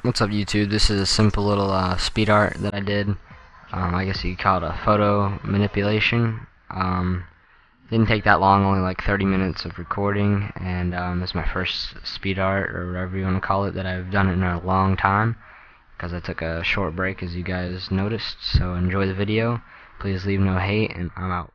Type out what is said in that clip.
What's up, YouTube? This is a simple little speed art that I did. I guess you could call it a photo manipulation. Didn't take that long, only like 30 minutes of recording, and it's my first speed art, or whatever you want to call it, that I've done it in a long time, because I took a short break, as you guys noticed. So enjoy the video. Please leave no hate, and I'm out.